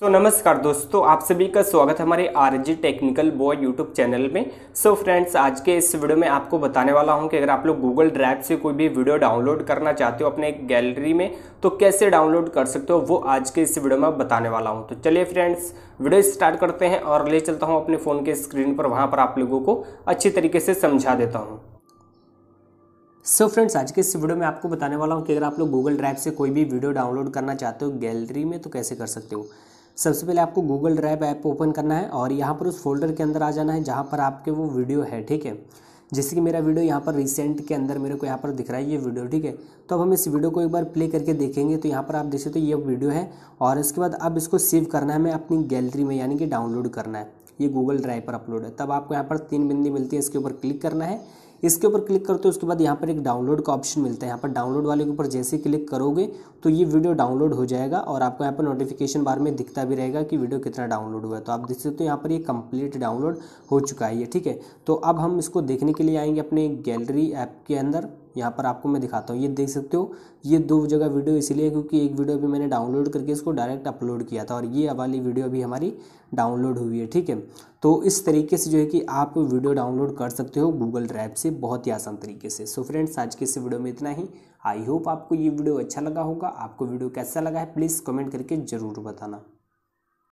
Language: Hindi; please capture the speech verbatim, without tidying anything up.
तो नमस्कार दोस्तों, आप सभी का स्वागत है हमारे RG technical boy YouTube channel में। सो फ्रेंड्स, आज के इस वीडियो में आपको बताने वाला हूं कि अगर आप लोग गूगल ड्राइव से कोई भी वीडियो डाउनलोड करना चाहते हो अपने गैलरी में तो कैसे डाउनलोड कर सकते हो, वो आज के इस वीडियो में बताने वाला हूं। तो चलिए फ्रेंड्स, वीडियो स्टार्ट करते हैं और ले चलता हूँ अपने फ़ोन के स्क्रीन पर, वहाँ पर आप लोगों को अच्छी तरीके से समझा देता हूँ। सो so फ्रेंड्स, आज के इस वीडियो में आपको बताने वाला हूँ कि अगर आप लोग गूगल ड्राइव से कोई भी वीडियो डाउनलोड करना चाहते हो गैलरी में तो कैसे कर सकते हो। सबसे पहले आपको गूगल ड्राइव ऐप ओपन करना है और यहाँ पर उस फोल्डर के अंदर आ जाना है जहाँ पर आपके वो वीडियो है, ठीक है। जैसे कि मेरा वीडियो यहाँ पर रिसेंट के अंदर मेरे को यहाँ पर दिख रहा है ये वीडियो, ठीक है। तो अब हम इस वीडियो को एक बार प्ले करके देखेंगे। तो यहाँ पर आप देख सकते हो ये वीडियो है और इसके बाद अब इसको सेव करना है हमें अपनी गैलरी में, यानी कि डाउनलोड करना है। ये गूगल ड्राइव पर अपलोड है। तब आपको यहाँ पर तीन बिंदी मिलती है, इसके ऊपर क्लिक करना है। इसके ऊपर क्लिक करते हो उसके बाद यहाँ पर एक डाउनलोड का ऑप्शन मिलता है। यहाँ पर डाउनलोड वाले के ऊपर जैसे क्लिक करोगे तो ये वीडियो डाउनलोड हो जाएगा और आपको यहाँ पर नोटिफिकेशन बार में दिखता भी रहेगा कि वीडियो कितना डाउनलोड हुआ है। तो आप देख सकते हो यहाँ पर ये कंप्लीट डाउनलोड हो चुका है ये, ठीक है। तो अब हम इसको देखने के लिए आएंगे अपने गैलरी ऐप के अंदर। यहाँ पर आपको मैं दिखाता हूँ, ये देख सकते हो ये दो जगह वीडियो इसलिए क्योंकि एक वीडियो भी मैंने डाउनलोड करके इसको डायरेक्ट अपलोड किया था और ये वाली वीडियो भी हमारी डाउनलोड हुई है, ठीक है। तो इस तरीके से जो है कि आप वीडियो डाउनलोड कर सकते हो गूगल ड्राइव से बहुत ही आसान तरीके से। सो फ्रेंड्स, आज के इस वीडियो में इतना ही। आई होप आपको ये वीडियो अच्छा लगा होगा। आपको वीडियो कैसा लगा है प्लीज़ कमेंट करके ज़रूर बताना।